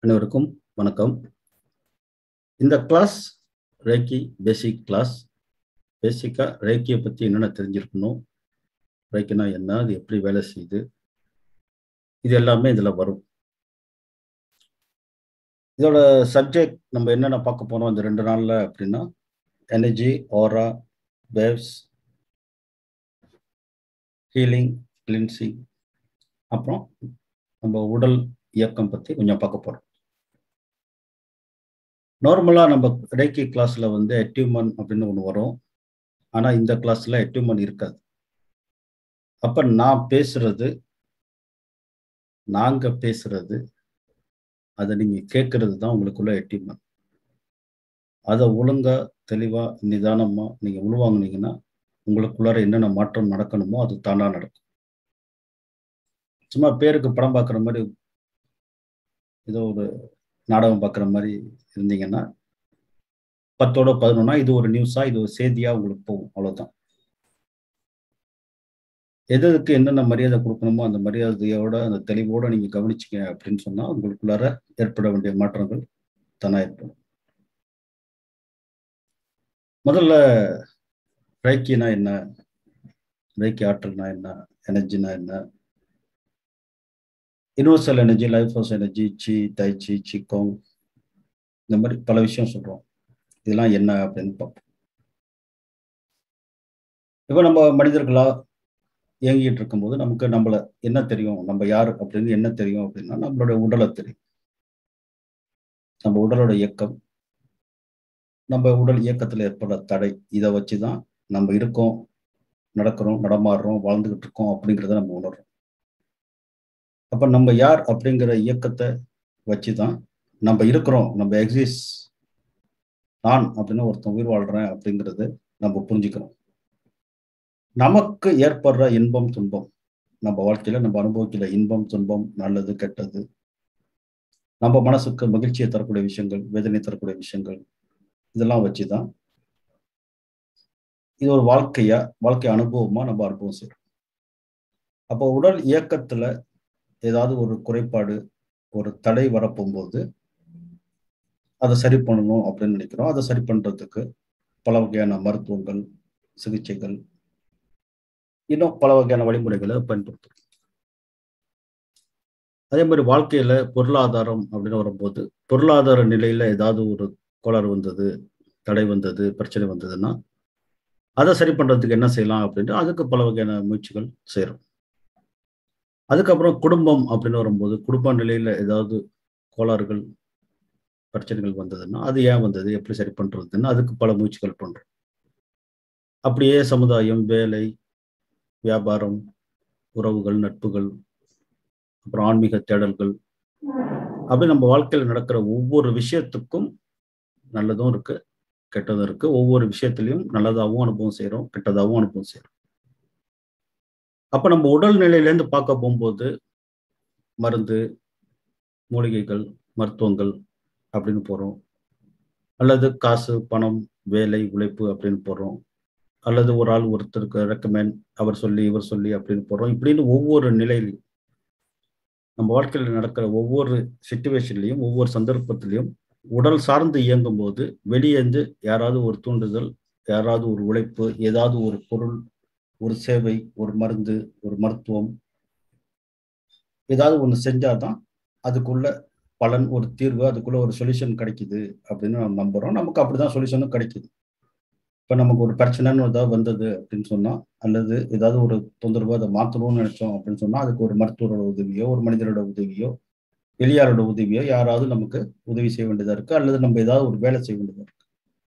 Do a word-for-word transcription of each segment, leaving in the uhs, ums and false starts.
அனைவருக்கும் வணக்கம். இந்த கிளாஸ் ரேக்கி பேசிக் கிளாஸ். பேசிக்கா ரேக்கியை பற்றி என்னென்ன தெரிஞ்சிருக்கணும், ரேக்கினா என்ன, அது எப்படி வேலை செய்யுது, இது எல்லாமே இதில் வரும். இதோட சப்ஜெக்ட் நம்ம என்னென்ன பார்க்க போனோம் இந்த ரெண்டு நாளில் அப்படின்னா, எனர்ஜி, ஆரா, வேவ்ஸ், ஹீலிங், கிளின்சிங், அப்புறம் நம்ம உடல் இயக்கம் பற்றி கொஞ்சம் பார்க்க போகிறோம். நார்மலாக நம்ம ரேக்கி கிளாஸில் வந்து அட்யூமென்ட் அப்படின்னு ஒன்று வரும். ஆனால் இந்த கிளாஸில் அட்யூமென்ட் இருக்காது. அப்போ நான் பேசுறது, நாங்கள் பேசுறது, அதை நீங்கள் கேட்கறது தான் உங்களுக்குள்ள அட்யூமென்ட். அதை ஒழுங்கா, தெளிவாக, நிதானமாக நீங்கள் உள்வாங்கினீங்கன்னா உங்களுக்குள்ளார என்னென்ன மாற்றம் நடக்கணுமோ அது தானாக நடக்கும். சும்மா பேருக்கு படம் பார்க்குற மாதிரி, ஏதோ ஒரு நாடகம் பார்க்குற மாதிரி இருந்தீங்கன்னா, பத்தோட பதினொன்னா இது ஒரு நியூஸாக, இது ஒரு செய்தியாக உங்களுக்கு போகும். அவ்வளோதான். எதுக்கு என்னென்ன மரியாதை கொடுக்கணுமோ அந்த மரியாதையோட, அந்த தெளிவோட நீங்கள் கவனிச்சிங்க அப்படின்னு சொன்னால் உங்களுக்குள்ளார ஏற்பட வேண்டிய மாற்றங்கள் தானாக ஏற்படும். முதல்ல ரேக்கினா என்ன, ரேக்கி ஆற்றல்னா என்ன, எனர்ஜினா என்ன, universal energy, life force energy, chi, tai chi, சிக்கோங், இந்த மாதிரி பல விஷயம் சொல்கிறோம். இதெல்லாம் என்ன அப்படின்னு பார்ப்போம். இப்போ நம்ம மனிதர்களா இயங்கிட்டு இருக்கும்போது நமக்கு நம்மளை என்ன தெரியும், நம்ம யார் அப்படின்னு என்ன தெரியும் அப்படின்னா, நம்மளுடைய உடலை தெரியும். நம்ம உடலோட இயக்கம், நம்ம உடல் இயக்கத்தில் ஏற்பட தடை, இதை வச்சு தான் நம்ம இருக்கோம், நடக்கிறோம், நடமாடுறோம், வாழ்ந்துகிட்டு இருக்கோம் அப்படிங்கிறத நம்ம உணர்றோம். அப்போ நம்ம யார் அப்படிங்கிற இயக்கத்தை வச்சு தான் நம்ம இருக்கிறோம், நம்ம எக்ஸிஸ்ட், நான் அப்படின்னு ஒருத்தன் உயிர் வாழ்றேன் அப்படிங்கிறது நம்ம புரிஞ்சுக்கிறோம். நமக்கு ஏற்படுற இன்பம், துன்பம், நம்ம வாழ்க்கையில நம்ம அனுபவிக்கிற இன்பம், துன்பம், நல்லது, கெட்டது, நம்ம மனசுக்கு மகிழ்ச்சியை தரக்கூடிய விஷயங்கள், வேதனை தரக்கூடிய விஷயங்கள், இதெல்லாம் வச்சுதான் இது ஒரு வாழ்க்கையா, வாழ்க்கை அனுபவமா நம்ம அனுபவம் செய்யறோம். அப்போ உடல் இயக்கத்துல ஏதாவது ஒரு குறைபாடு, ஒரு தடை வரப்போகும்போது அதை சரி பண்ணணும் அப்படின்னு நினைக்கிறோம். அதை சரி பண்றதுக்கு பல வகையான மருத்துவங்கள், சிகிச்சைகள், இன்னும் பல வகையான வழிமுறைகளை பயன்படுத்தும். அதே மாதிரி வாழ்க்கையில பொருளாதாரம் அப்படின்னு வரும்போது, பொருளாதார நிலையில ஏதாவது ஒரு கோளாறு வந்தது, தடை வந்தது, பிரச்சனை வந்ததுன்னா அதை சரி பண்றதுக்கு என்ன செய்யலாம் அப்படின்ட்டு அதுக்கு பல வகையான முயற்சிகள் செய்யறோம். அதுக்கப்புறம் குடும்பம் அப்படின்னு வரும்போது, குடும்ப நிலையில ஏதாவது கோளாறுகள், பிரச்சனைகள் வந்ததுன்னா அது ஏன் வந்தது, எப்படி சரி பண்றதுன்னு அதுக்கு பல முயற்சிகள் பண்றோம். அப்படியே சமுதாயம், வேலை, வியாபாரம், உறவுகள், நட்புகள், அப்புறம் ஆன்மீக தேடல்கள், அப்படி நம்ம வாழ்க்கையில் நடக்கிற ஒவ்வொரு விஷயத்துக்கும் நல்லதும் இருக்கு, கெட்டதும் இருக்கு. ஒவ்வொரு விஷயத்திலையும் நல்லதாகவும் அனுபவம் செய்யறோம், கெட்டதாகவும் அனுபவம் செய்யறோம். அப்ப நம்ம உடல் நிலையிலேருந்து பார்க்க போகும்போது மருந்து, மூலிகைகள், மருத்துவங்கள் அப்படின்னு போறோம். அல்லது காசு, பணம், வேலை, உழைப்பு அப்படின்னு போறோம். அல்லது ஒரு ஆள் ஒருத்தருக்கு ரெக்கமெண்ட், அவர் சொல்லி, இவர் சொல்லி அப்படின்னு போறோம். இப்படின்னு ஒவ்வொரு நிலையிலையும் நம்ம வாழ்க்கையில் நடக்கிற ஒவ்வொரு சிச்சுவேஷன்லையும், ஒவ்வொரு சந்தர்ப்பத்திலையும் உடல் சார்ந்து இயங்கும் போது வெளியேந்து யாராவது ஒரு தூண்டுதல், யாராவது ஒரு உழைப்பு, ஏதாவது ஒரு பொருள், ஒரு சேவை, ஒரு மருந்து, ஒரு மருத்துவம், ஏதாவது ஒன்று செஞ்சாதான் அதுக்குள்ள பலன், ஒரு தீர்வு, அதுக்குள்ள ஒரு சொல்யூஷன் கிடைக்குது அப்படின்னு நம்ம நம்புறோம். நமக்கு அப்படிதான் சொல்யூஷனும் கிடைக்குது. இப்போ நமக்கு ஒரு பிரச்சனைன்னு ஏதாவது வந்தது அப்படின்னு சொன்னா, அல்லது ஏதாவது ஒரு தொந்தரவு அதை மாற்றணும்னு நினைச்சோம் அப்படின்னு சொன்னா, அதுக்கு ஒரு மருத்துவரோட உதவியோ, ஒரு மனிதரோட உதவியோ, வெளியாரோட உதவியோ, யாராவது நமக்கு உதவி செய்ய வேண்டியதா இருக்கு, அல்லது நம்ம ஏதாவது ஒரு வேலை செய்ய வேண்டியதா இருக்கு.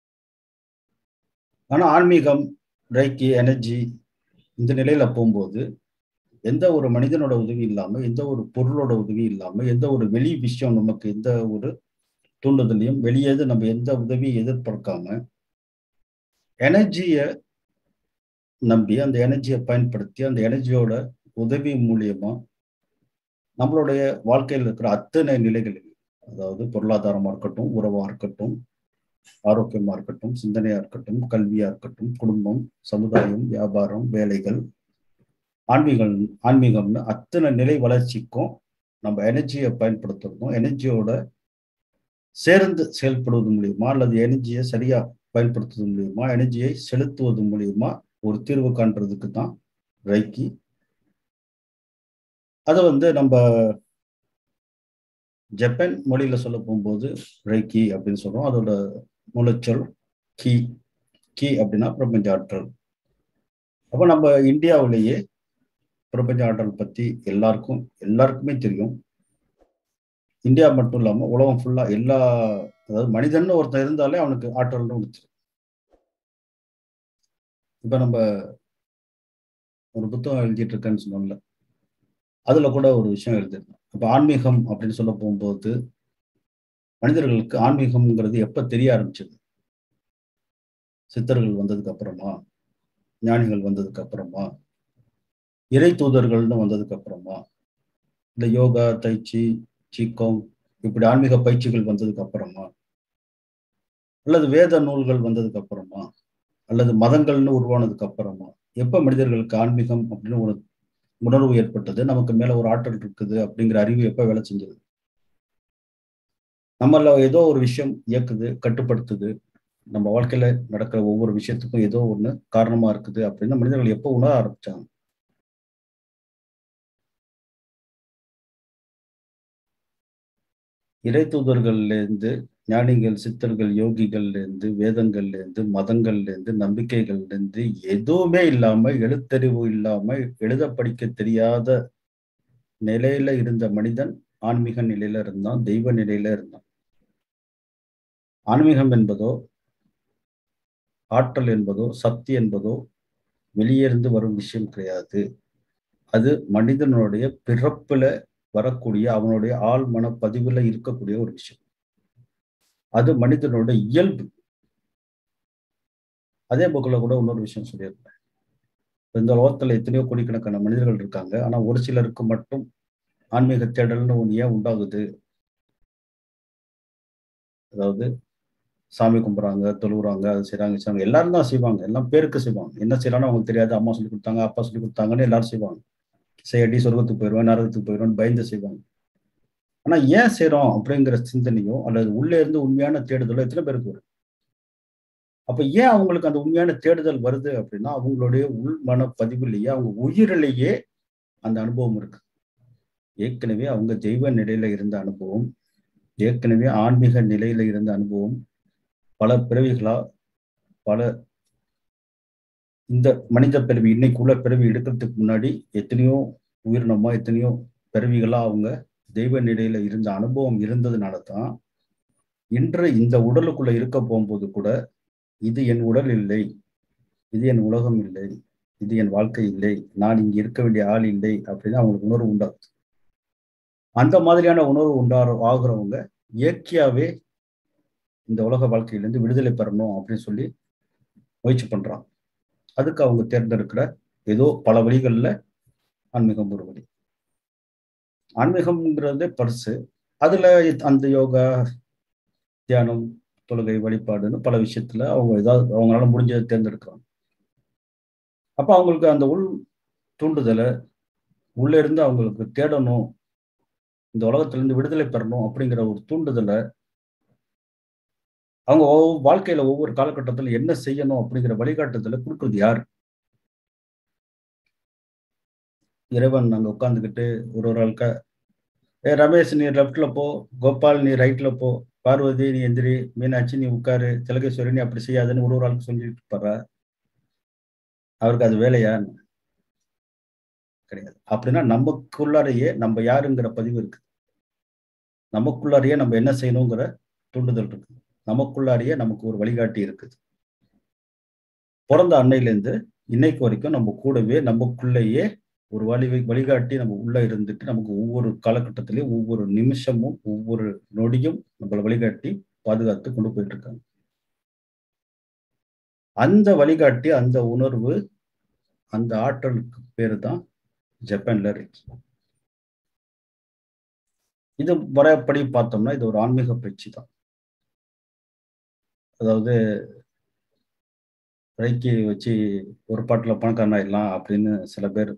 ஆனா ஆன்மீகம், ரைக்கி, எனர்ஜி இந்த நிலையில போகும்போது எந்த ஒரு மனிதனோட உதவி இல்லாம, எந்த ஒரு பொருளோட உதவி இல்லாம, எந்த ஒரு வெளி விஷயம் நமக்கு எந்த ஒரு தூண்டுதலையும் வெளியேது நம்ம எந்த உதவியும் எதிர்பார்க்காம, எனர்ஜியை நம்பி, அந்த எனர்ஜியை பயன்படுத்தி, அந்த எனர்ஜியோட உதவி மூலியமா நம்மளுடைய வாழ்க்கையில் இருக்கிற அத்தனை நிலைகளில், அதாவது பொருளாதாரமா இருக்கட்டும், உறவா இருக்கட்டும், ஆரோக்கியமா இருக்கட்டும், சிந்தனையா இருக்கட்டும், கல்வியா இருக்கட்டும், குடும்பம், சமுதாயம், வியாபாரம், வேலைகள், ஆன்மீகம், ஆன்மீகம்னு அத்தனை நிலை வளர்ச்சிக்கும் நம்ம எனர்ஜியை பயன்படுத்துறதும், எனர்ஜியோட சேர்ந்து செயல்படுவது மூலியமா அல்லது எனர்ஜியை சரியா பயன்படுத்துவது மூலியமா, எனர்ஜியை செலுத்துவது மூலியமா ஒரு தீர்வு காண்றதுக்கு தான் ரைக்கி. அது வந்து நம்ம ஜப்பான் மொழியில சொல்ல போகும்போது ரைக்கி அப்படின்னு சொல்றோம். அதோட மூலச்சொல் கி. கி அப்படின்னா பிரபஞ்ச ஆற்றல். அப்ப நம்ம இந்தியாவிலேயே பிரபஞ்ச ஆற்றல் பத்தி எல்லாருக்கும் எல்லாருக்குமே தெரியும். இந்தியா மட்டும் இல்லாம உலகம் ஃபுல்லா எல்லா, அதாவது மனிதன் ஒருத்தன் இருந்தாலே அவனுக்கு ஆற்றல்னு ஒண்ணு தெரியும். இப்ப நம்ம ஒரு புத்தகம் எழுதிட்டு இருக்கேன்னு சொன்னோம்ல, அதுல கூட ஒரு விஷயம் எழுதிருந்தேன். அப்ப ஆன்மீகம் அப்படின்னு சொல்ல போகும்போது மனிதர்களுக்கு ஆன்மீகம்ங்கிறது எப்ப தெரிய ஆரம்பிச்சது? சித்தர்கள் வந்ததுக்கு அப்புறமா, ஞானிகள் வந்ததுக்கு அப்புறமா, இறை தூதர்கள்னு வந்ததுக்கு அப்புறமா, இந்த யோகா, தைச்சி, சீக்கோங் இப்படி ஆன்மீக பயிற்சிகள் வந்ததுக்கு அப்புறமா, அல்லது வேத நூல்கள் வந்ததுக்கு அப்புறமா, அல்லது மதங்கள்னு உருவானதுக்கு அப்புறமா, எப்ப மனிதர்களுக்கு ஆன்மீகம் அப்படின்னு ஒரு உணர்வு ஏற்பட்டது, நமக்கு மேல ஒரு ஆற்றல் இருக்குது அப்படிங்கிற அறிவு எப்ப வேலை செஞ்சது? நம்மள ஏதோ ஒரு விஷயம் இயக்குது, கட்டுப்படுத்துது, நம்ம வாழ்க்கையில நடக்கிற ஒவ்வொரு விஷயத்துக்கும் ஏதோ ஒண்ணு காரணமா இருக்குது அப்படின்னு மனிதர்கள் எப்போ உணர ஆரம்பிச்சாங்க? இறை தூதர்கள்ல இருந்து, ஞானிகள், சித்தர்கள், யோகிகள்ல இருந்து, வேதங்கள்ல இருந்து, மதங்கள்ல இருந்து, நம்பிக்கைகள்ல இருந்து எதுவுமே இல்லாம, எழுத்தறிவு இல்லாம, எழுத படிக்க தெரியாத நிலையில இருந்த மனிதன் ஆன்மீக நிலையில இருந்தான், தெய்வ நிலையில இருந்தான். ஆன்மீகம் என்பதோ, ஆற்றல் என்பதோ, சக்தி என்பதோ வெளியே இருந்து வரும் விஷயம் கிடையாது. அது மனிதனுடைய பிறப்புல வரக்கூடிய, அவனுடைய ஆழ் மன பதிவுல இருக்கக்கூடிய ஒரு விஷயம். அது மனிதனோட இயல்பு. அதே போக்குல கூட இன்னொரு விஷயம் சொல்லியிருப்பேன். இந்த உலகத்துல எத்தனையோ கோடிக்கணக்கான மனிதர்கள் இருக்காங்க. ஆனா ஒரு சிலருக்கு மட்டும் ஆன்மீக தேடல்னு ஒண்ணு ஏன் உண்டாகுது? அதாவது சாமி கும்பிடுறாங்க, தொழுவுறாங்க, அது செய்றாங்க, இது செய்றாங்க. எல்லாரும் தான் செய்வாங்க. எல்லாம் பேருக்கு செய்வாங்க. என்ன செய்யலாம்னு அவங்களுக்கு தெரியாது. அம்மா சொல்லிக் குடுத்தாங்க, அப்பா சொல்லிக் குடுத்தாங்கன்னு எல்லாரும் செய்வாங்க. செய்யாட்டி சொர்க்கத்துக்கு போயிருவேன், நரகத்துக்கு போயிருவேன்னு பயந்து செய்வாங்க. ஆனா ஏன் செய்றோம் அப்படிங்கிற சிந்தனையோ, அல்லது உள்ளே இருந்து உண்மையான தேடுதலோ எத்தன பேருக்கு வரும்? அப்ப ஏன் அவங்களுக்கு அந்த உண்மையான தேடுதல் வருது அப்படின்னா, அவங்களுடைய உள் மன பதிவிலேயே, அவங்க உயிரிலேயே அந்த அனுபவம் இருக்கு. ஏற்கனவே அவங்க தெய்வ நிலையில இருந்த அனுபவம், ஏற்கனவே ஆன்மீக நிலையில இருந்த அனுபவம், பல பிறவிகளா, பல இந்த மனித பிறவி இன்னைக்கு உள்ள பிறவி எடுக்கிறதுக்கு முன்னாடி எத்தனையோ உயிரினமா, எத்தனையோ பிறவிகளா அவங்க தெய்வ நிலையில இருந்த அனுபவம் இருந்ததுனால தான், இன்று இந்த உடலுக்குள்ள இருக்க போம்போது கூட, இது என் உடல் இல்லை, இது என் உலகம் இல்லை, இது என் வாழ்க்கை இல்லை, நான் இங்க இருக்க வேண்டிய ஆள் இல்லை அப்படின்னு அவங்களுக்கு உணர்வு உண்டாகுது. அந்த மாதிரியான உணர்வு உண்டாற ஆகுறவங்க இயற்கையாவே இந்த உலக வாழ்க்கையிலிருந்து விடுதலை பெறணும் அப்படின்னு சொல்லி முயற்சி பண்றாங்க. அதுக்கு அவங்க தேர்ந்தெடுக்கிற ஏதோ பல வழிகள்ல ஆன்மீகம் ஒரு வழி. ஆன்மீகம்ங்கிறதே பெருசு. அதுல அந்த யோகா, தியானம், தொழுகை, வழிபாடுன்னு பல விஷயத்துல அவங்க ஏதாவது அவங்களால முடிஞ்சதை தேர்ந்தெடுக்கிறாங்க. அப்ப அவங்களுக்கு அந்த உள் தூண்டுதல, உள்ள இருந்து அவங்களுக்கு தேடணும், இந்த உலகத்திலிருந்து விடுதலை பெறணும் அப்படிங்கிற ஒரு தூண்டுதல அவங்க ஒவ் வாழ்க்கையில ஒவ்வொரு காலகட்டத்தில என்ன செய்யணும் அப்படிங்கிற வழிகாட்டுதல குடுக்குறது யாரு? இறைவன் அங்க உட்கார்ந்துகிட்டு ஒரு ஒரு ஆளுக்கா, "ஏய் ரமேஷ் நீ லெஃப்ட்ல போ, கோபால் நீ ரைட்ல போ, பார்வதி நீ எந்திரி, மீனாட்சி நீ உட்காரு, திலகேஸ்வரி நீ அப்படி செய்யாதன்னு" ஒரு ஒரு ஆளுக்கு சொல்லிட்டு இருப்பாரா? அவருக்கு அது வேலையா? கிடையாது. அப்படின்னா நமக்குள்ளாரையே நம்ம யாருங்கிற பதிவு இருக்கு. நமக்குள்ளாரையே நம்ம என்ன செய்யணுங்கிற தூண்டுதல் இருக்கு. நமக்குள்ளாரையே நமக்கு ஒரு வழிகாட்டி இருக்குது. பொறந்த அன்னையிலேருந்து இன்னைக்கு வரைக்கும் நம்ம கூடவே நமக்குள்ளேயே ஒரு வழி வழிகாட்டி நம்ம உள்ள இருந்துட்டு, நமக்கு ஒவ்வொரு காலகட்டத்திலயும், ஒவ்வொரு நிமிஷமும், ஒவ்வொரு நொடியும் நம்மள வழிகாட்டி பாதுகாத்து கொண்டு போயிட்டு இருக்காங்க. அந்த வழிகாட்டி, அந்த உணர்வு, அந்த ஆற்றலுக்கு பேரு தான் ஜப்பான்ல ரெய்கி. இது முறைப்படி பார்த்தோம்னா, இது ஒரு ஆன்மீக பயிற்சி தான். அதாவது ரெய்க்கி வச்சு ஒரு பாட்டுல பணக்காரன் ஆயிடலாம் அப்படின்னு சில பேர்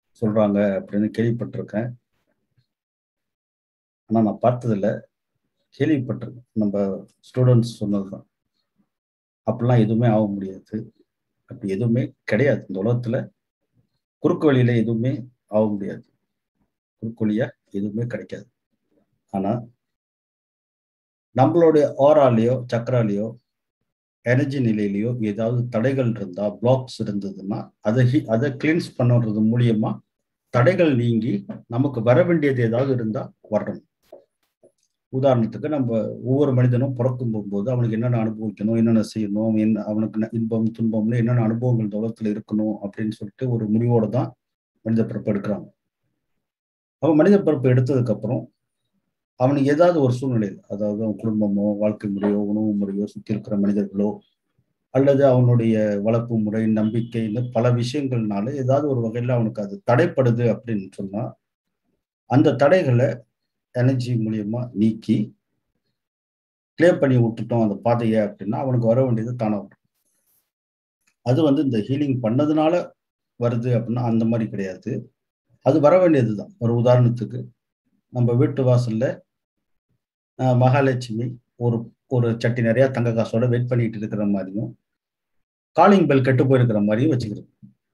சொல்றாங்க அப்படின்னு கேள்விப்பட்டிருக்கேன். ஆனா நான் பார்த்ததில்ல. கேள்விப்பட்டிருக்கேன். நம்ம ஸ்டூடெண்ட்ஸ் சொன்னதுதான். அப்படிலாம் எதுவுமே ஆக முடியாது. அப்படி எதுவுமே கிடையாது. இந்த உலகத்துல குறுக்கு வழியில எதுவுமே ஆக முடியாது. குறுக்கு வழியா எதுவுமே கிடைக்காது. ஆனா நம்மளுடைய ஓராலேயோ சக்கராலேயோ எனர்ஜி நிலையிலையோ ஏதாவது தடைகள் இருந்தா, பிளாக்ஸ் இருந்ததுன்னா அதை அதை கிளீன்ஸ் பண்ணுறது மூலியமா தடைகள் நீங்கி நமக்கு வர வேண்டியது ஏதாவது இருந்தா வரணும். உதாரணத்துக்கு நம்ம ஒவ்வொரு மனிதனும் பிறக்கும் போகும்போது அவனுக்கு என்னென்ன அனுபவிக்கணும், என்னென்ன செய்யணும், என்ன அவனுக்கு இன்பம் துன்பம்னு என்னென்ன அனுபவங்கள் இந்த உலகத்துல இருக்கணும் அப்படின்னு சொல்லிட்டு ஒரு முடிவோட தான் மனித பிறப்பு எடுக்கிறாங்க. அவன் மனித பிறப்பு எடுத்ததுக்கு அப்புறம் அவனுக்கு ஏதாவது ஒரு சூழ்நிலையில், அதாவது அவன் குடும்பமோ, வாழ்க்கை முறையோ, உணவு முறையோ, சுற்றி இருக்கிற மனிதர்களோ, அல்லது அவனுடைய வளர்ப்பு முறை, நம்பிக்கை, இந்த பல விஷயங்கள்னால ஏதாவது ஒரு வகையில அவனுக்கு அது தடைப்படுது அப்படின்னு சொன்னா, அந்த தடைகளை எனர்ஜி மூலியமா நீக்கி கிளியர் பண்ணி விட்டுட்டோம் அந்த பாதையை அப்படின்னா அவனுக்கு வர வேண்டியது தானா வரும். அது வந்து இந்த ஹீலிங் பண்ணதுனால வருது அப்படின்னா அந்த மாதிரி கிடையாது. அது வர வேண்டியதுதான். ஒரு உதாரணத்துக்கு நம்ம வீட்டு வாசல்ல அஹ், மகாலட்சுமி ஒரு ஒரு சட்டி நிறைய தங்க காசோட வெயிட் பண்ணிட்டு இருக்கிற மாதிரியும், காலிங் பெல் கெட்டு போயிருக்கிற மாதிரியும் வச்சுக்கிறது.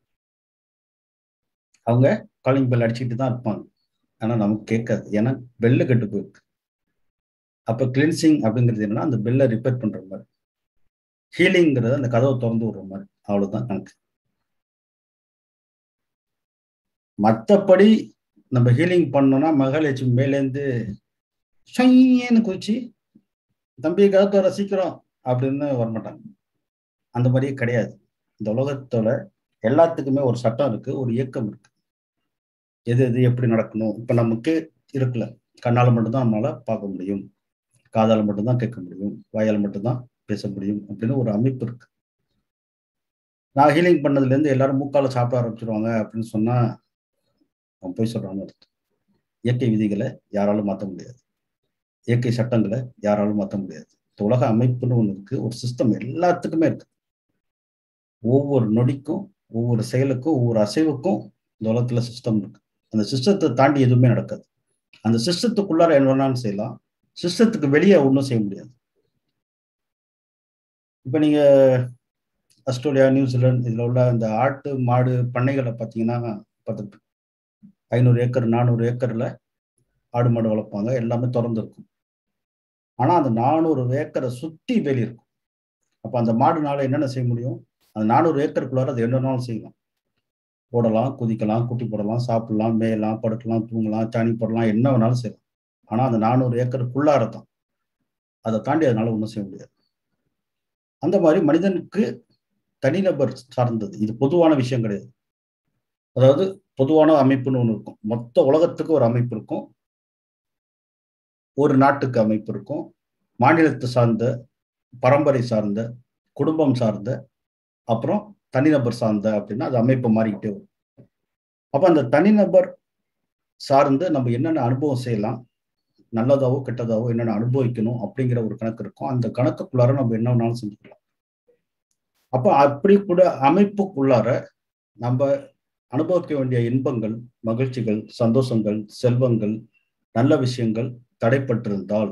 அவங்க காலிங் பெல் அடிச்சுட்டு தான் இருப்பாங்க. ஆனா நமக்கு கேட்காது. ஏன்னா பெல்லு கெட்டு போயிருக்கு. அப்ப கிளென்சிங் அப்படிங்கிறது என்னன்னா அந்த பெல்லை ரிப்பேர் பண்ற மாதிரி, ஹீலிங்கிறது அந்த கதவை திறந்து விடுற மாதிரி. அவ்வளவுதான் கணக்கு. மற்றபடி நம்ம ஹீலிங் பண்ணோம்னா மகாலட்சுமி மேலேருந்து ஷைன்னு குதிச்சு தம்பி கதத்தோட சீக்கிரம் அப்படின்னு வரமாட்டாங்க. அந்த மாதிரியே கிடையாது. இந்த உலகத்தோட எல்லாத்துக்குமே ஒரு சட்டம் இருக்கு, ஒரு இயக்கம் இருக்கு. எது எது எப்படி நடக்கணும். இப்ப நமக்கு இருக்குல்ல, கண்ணால மட்டும்தான் நம்மளால பார்க்க முடியும், காதால மட்டும்தான் கேட்க முடியும், வாயால மட்டும்தான் பேச முடியும் அப்படின்னு ஒரு அமைப்பு இருக்கு. நான் ஹீலிங் பண்ணதுல இருந்து எல்லாரும் மூக்கால சாப்பிட ஆரம்பிச்சிருவாங்க அப்படின்னு சொன்னா அவன் போய் சொல்றான்னு அர்த்தம். இயற்கை விதிகளை யாராலும் மாற்ற முடியாது. இயற்கை சட்டங்களை யாராலும் மாற்ற முடியாது. உலக அமைப்புன்னு ஒண்ணு இருக்கு, ஒரு சிஸ்டம் எல்லாத்துக்குமே இருக்கு. ஒவ்வொரு நொடிக்கும், ஒவ்வொரு செயலுக்கும், ஒவ்வொரு அசைவுக்கும் இந்த உலகத்துல சிஸ்டம் இருக்கு. அந்த சிஸ்டத்தை தாண்டி எதுவுமே நடக்காது. அந்த சிஸ்டத்துக்குள்ளார என்ன வேணாலும் செய்யலாம். சிஸ்டத்துக்கு வெளியே ஒன்றும் செய்ய முடியாது. இப்ப நீங்க ஆஸ்திரேலியா, நியூசிலாந்து இதுல உள்ள இந்த ஆட்டு மாடு பண்ணைகளை பார்த்தீங்கன்னா பார்த்துட்டு ஐநூறு ஏக்கர் நானூறு ஏக்கர்ல ஆடு மாடு வளர்ப்பாங்க. எல்லாமே திறந்து இருக்கும். ஆனா அந்த நானூறு ஏக்கரை சுத்தி வேலி இருக்கும். அப்ப அந்த மாடுனால என்னென்ன செய்ய முடியும்? அந்த நானூறு ஏக்கருக்குள்ளார அது என்னன்னாலும் செய்யலாம். ஓடலாம், குதிக்கலாம், குட்டி போடலாம், சாப்பிடலாம், மேயலாம், படுக்கலாம், தூங்கலாம், சாணி போடலாம், என்ன வேணாலும் செய்யலாம். ஆனா அந்த நானூறு ஏக்கருக்குள்ளார தான். அதை தாண்டி அதனால ஒன்றும் செய்ய முடியாது. அந்த மாதிரி மனிதனுக்கு தனிநபர் சார்ந்தது. இது பொதுவான விஷயம் கிடையாது. அதாவது பொதுவான அமைப்புன்னு ஒண்ணு இருக்கும். மொத்த உலகத்துக்கு ஒரு அமைப்பு இருக்கும். ஒரு நாட்டுக்கு அமைப்பு இருக்கும். மாநிலத்தை சார்ந்த, பரம்பரை சார்ந்த, குடும்பம் சார்ந்த, அப்புறம் தனிநபர் சார்ந்த அப்படின்னா அது அமைப்பு மாறிக்கிட்டே வரும். அப்ப அந்த தனிநபர் சார்ந்து நம்ம என்னென்ன அனுபவம் செய்யலாம், நல்லதாவோ கெட்டதாவோ என்னென்ன அனுபவிக்கணும் அப்படிங்கிற ஒரு கணக்கு இருக்கும். அந்த கணக்குக்குள்ளார நம்ம என்ன வேணாலும் செஞ்சுக்கலாம். அப்ப அப்படி கூட அமைப்புக்குள்ளார நம்ம அனுபவிக்க வேண்டிய இன்பங்கள், மகிழ்ச்சிகள், சந்தோஷங்கள், செல்வங்கள், நல்ல விஷயங்கள் தடைப்பட்டிருந்தால்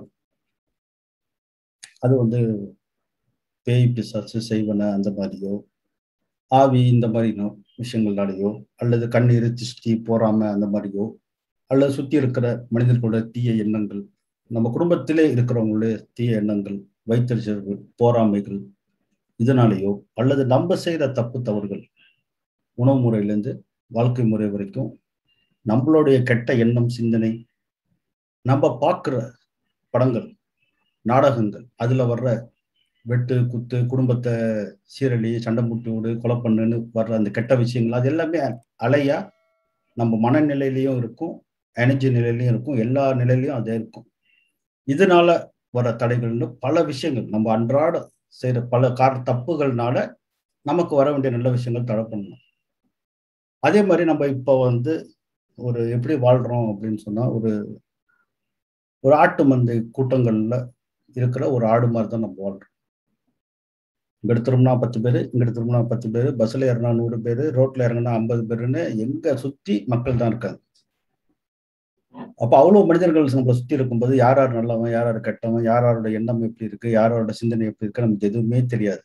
அது வந்து பேய் பிசாசு செய்வன அந்த மாதிரியோ, ஆவி இந்த மாதிரி விஷயங்களாலேயோ, அல்லது கண்ணீர் திருஷ்டி போறாம அந்த மாதிரியோ, அல்லது சுத்தி இருக்கிற மனிதர்களோட தீய எண்ணங்கள், நம்ம குடும்பத்திலே இருக்கிறவங்களுடைய தீய எண்ணங்கள், வைத்தறிச்சல்கள், போராமைகள் இதனாலேயோ, அல்லது நம்ம செய்யற தப்பு தவறுகள், உணவு முறையிலேருந்து வாழ்க்கை முறை வரைக்கும் நம்மளுடைய கெட்ட எண்ணம் சிந்தனை, நம்ம பார்க்குற படங்கள், நாடகங்கள், அதுல வர்ற வெட்டு குத்து, குடும்பத்தை சீரழி, சண்டை மூட்டி விடு, கொலை பண்ணுன்னு வர்ற அந்த கெட்ட விஷயங்கள், அது எல்லாமே அலையா நம்ம மனநிலையிலையும் இருக்கும், எனர்ஜி நிலையிலையும் இருக்கும், எல்லா நிலையிலையும் அதே இருக்கும். இதனால வர தடைகள்னு பல விஷயங்கள் நம்ம அன்றாட செய்யற பல கார தப்புகள்னால நமக்கு வர வேண்டிய நல்ல விஷயங்கள் தடை பண்ணணும். அதே மாதிரி நம்ம இப்போ வந்து ஒரு எப்படி வாழ்றோம் அப்படின்னு சொன்னா, ஒரு ஒரு ஆட்டு மந்தை கூட்டங்கள்ல இருக்கிற ஒரு ஆடு மாதிரி தான் நம்ம வாழ்றோம். இங்கிட்டு திரும்பினா பத்து பேரு, இங்கிட்டு திரும்பினா பத்து பேரு, பஸ்ல ஏறினா நூறு பேரு, ரோட்ல இறங்கினா ஐம்பது பேருன்னு எங்க சுத்தி மக்கள் தான் இருக்காங்க. அப்ப அவ்வளவு மனிதர்கள் நம்மளை சுத்தி இருக்கும்போது யார் யார் நல்லவன், யார் யார் கெட்டவன், யார் யாரோட எண்ணம் எப்படி இருக்கு, யாரோட சிந்தனை எப்படி இருக்கு நமக்கு எதுவுமே தெரியாது.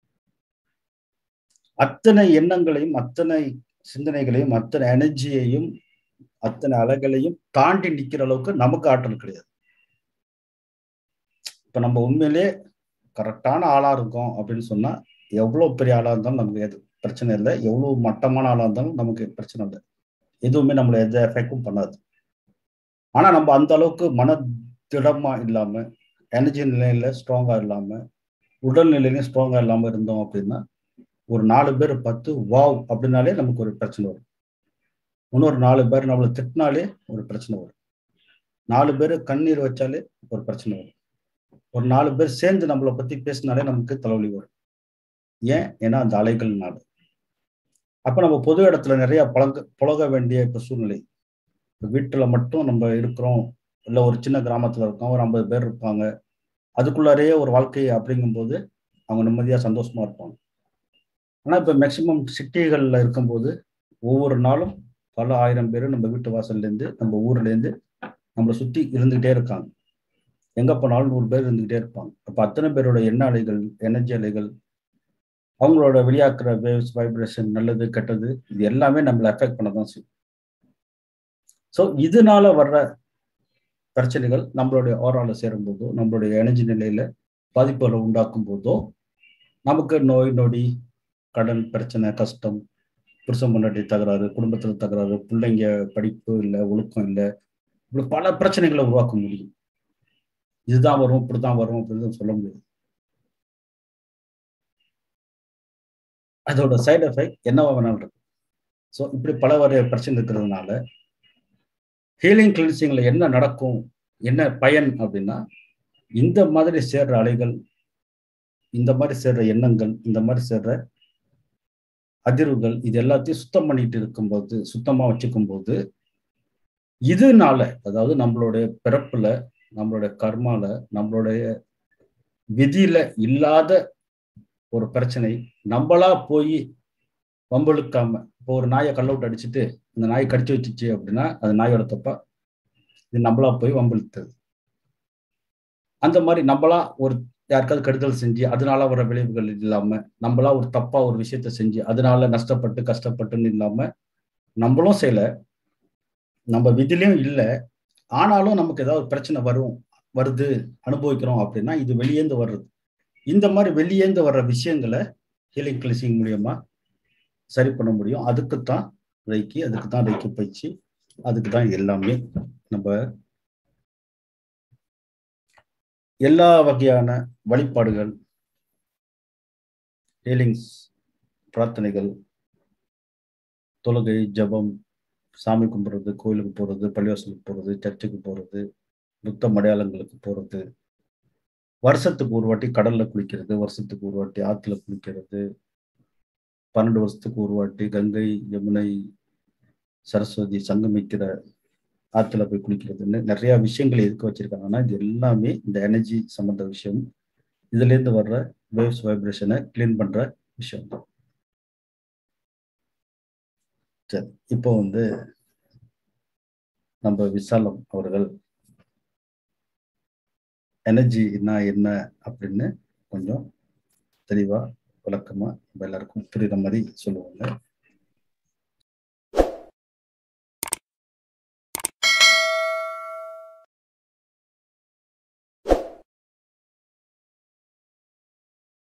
அத்தனை எண்ணங்களையும், அத்தனை சிந்தனைகளையும், அத்தனை எனர்ஜியையும், அத்தனை அலைகளையும் தாண்டி நிக்கிற அளவுக்கு நமக்கு ஆற்றல் கிடையாது. இப்ப நம்ம உண்மையிலே கரெக்டான ஆளா இருக்கோம் அப்படின்னு சொன்னா, எவ்வளவு பெரிய ஆளா இருந்தாலும் நமக்கு எது பிரச்சனை இல்லை. எவ்வளவு மட்டமான ஆளா இருந்தாலும் நமக்கு பிரச்சனை இல்லை. எதுவுமே நம்மளை எந்த எஃபெக்டும் பண்ணாது. ஆனா நம்ம அந்த அளவுக்கு மன திடமா இல்லாம, எனர்ஜி நிலையில ஸ்ட்ராங்கா இல்லாம, உடல் நிலையிலும் ஸ்ட்ராங்கா இல்லாம இருந்தோம் அப்படின்னா, ஒரு நாலு பேர் பார்த்து வாவ் அப்படின்னாலே நமக்கு ஒரு பிரச்சனை வரும். இன்னொரு நாலு பேர் நம்மளை திட்டினாலே ஒரு பிரச்சனை வரும். நாலு பேர் கண்ணீர் வச்சாலே ஒரு பிரச்சனை வரும். ஒரு நாலு பேர் சேர்ந்து நம்மளை பத்தி பேசினாலே நமக்கு தலைவலி வரும். ஏன்? ஏன்னா அந்த அலைகள்னால. அப்ப நம்ம பொது இடத்துல நிறைய பழக புழக வேண்டிய இப்ப சூழ்நிலை. இப்ப வீட்டுல மட்டும் நம்ம இருக்கிறோம், இல்ல ஒரு சின்ன கிராமத்துல இருக்கோம், ஒரு ஐம்பது பேர் இருப்பாங்க. அதுக்குள்ளாரையே ஒரு வாழ்க்கை அப்படிங்கும்போது அவங்க நிம்மதியா சந்தோஷமா இருப்பாங்க. ஆனா இப்ப மேக்சிமம் சிட்டிகள்ல இருக்கும்போது ஒவ்வொரு நாளும் பல ஆயிரம் பேர் நம்ம வீட்டு வாசல்ல இருந்து, நம்ம ஊர்ல இருந்து நம்மளை சுத்தி இருந்துகிட்டே இருக்காங்க. எங்க போனாலும் நூறு பேர் இருந்துகிட்டே இருப்பாங்க. அப்ப அத்தனை பேரோட எண்ண அலைகள், எனர்ஜி அலைகள், அவங்களோட வெளியாக்குற வேவ்ஸ், வைப்ரேஷன், நல்லது கெட்டது, இது எல்லாமே நம்மளை அஃபெக்ட் பண்ணதான் செய்யும். ஸோ இதனால வர்ற பிரச்சனைகள் நம்மளுடைய ஓரால சேரும் போதோ, நம்மளுடைய எனர்ஜி நிலையில பாதிப்புகளை உண்டாக்கும் போதோ, நமக்கு நோய் நொடி, கடன் பிரச்சனை, கஷ்டம், புருஷன் பொண்டாட்டி தகராறு, குடும்பத்துல தகராறு, பிள்ளைங்க படிப்பு இல்லை, ஒழுக்கம் இல்லை, இப்படி பல பிரச்சனைகளை உருவாக்க முடியும். இதுதான் வரும், இப்படிதான் வரும் அப்படின்னு சொல்ல முடியாது. அதோட சைடு எஃபெக்ட் என்னவா வேணாலும் இருக்கு. ஸோ இப்படி பல வகை பிரச்சனை இருக்கிறதுனால ஹீலிங் கிளீன்சிங்ல என்ன நடக்கும், என்ன பயன் அப்படின்னா, இந்த மாதிரி சேர்ற அலைகள், இந்த மாதிரி சேர்ற எண்ணங்கள், இந்த மாதிரி சேர்ற அதிர்வுகள், இது எல்லாத்தையும் சுத்தம் பண்ணிட்டு இருக்கும்போது, சுத்தமா வச்சுக்கும் போது, இதனால அதாவது நம்மளுடைய பிறப்புல, நம்மளுடைய கர்மால, நம்மளுடைய விதியில இல்லாத ஒரு பிரச்சனை நம்மளா போய் வம்பெழுக்காம, இப்போ ஒரு நாயை கல்ல விட்டு அடிச்சுட்டு அந்த நாயை கடிச்சு வச்சுச்சு அப்படின்னா அது நாயோட தப்பா? இது நம்மளா போய் வம்பெழுத்தது. அந்த மாதிரி நம்மளா ஒரு யாருக்காவது கெடுதல் செஞ்சு அதனால வர விளைவுகள் இல்லாம, நம்மளா ஒரு தப்பா ஒரு விஷயத்த செஞ்சு அதனால நஷ்டப்பட்டு கஷ்டப்பட்டுன்னு இல்லாம, நம்மளும் செய்யல, நம்ம விதிலையும் இல்லை, ஆனாலும் நமக்கு ஏதாவது பிரச்சனை வரும், வருது, அனுபவிக்கிறோம் அப்படின்னா இது வெளியேந்து வர்றது. இந்த மாதிரி வெளியேந்து வர்ற விஷயங்களை ஹீலிங் கிளீன்சிங் மூலியமா சரி பண்ண முடியும். அதுக்குத்தான் ரெய்கி, அதுக்கு தான் ரெய்கி பயிற்சி, அதுக்கு தான் எல்லாமே. நம்ம எல்லா வகையான வழிபாடுகள், ஹீலிங்ஸ், பிரார்த்தனைகள், தொழுகை, ஜபம், சாமி கும்பிடுறது, கோயிலுக்கு போறது, பள்ளிவாசலுக்கு போறது, சர்ச்சுக்கு போறது, புத்த மடையாளங்களுக்கு போறது, வருஷத்துக்கு ஒரு வாட்டி கடல்ல குளிக்கிறது, வருஷத்துக்கு ஒரு வாட்டி ஆத்துல குளிக்கிறது, பன்னெண்டு வருஷத்துக்கு ஒரு வாட்டி கங்கை, யமுனை, சரஸ்வதி சங்கமிக்கிற ஆத்துல போய் குளிக்கிறதுன்னு நிறைய விஷயங்கள் எதுக்கு வச்சிருக்காங்கன்னா, இது எல்லாமே இந்த எனர்ஜி சம்பந்த விஷயம். இதுல இருந்து வர்ற வேவ்ஸ், வைப்ரேஷனை கிளீன் பண்ற விஷயம் தான். சரி, இப்போ வந்து நம்ம விசாலம் அவர்கள் எனர்ஜினா என்ன அப்படின்னு கொஞ்சம் தெளிவா விளக்கமா எல்லாருக்கும் புரியுற மாதிரி சொல்லுவாங்க.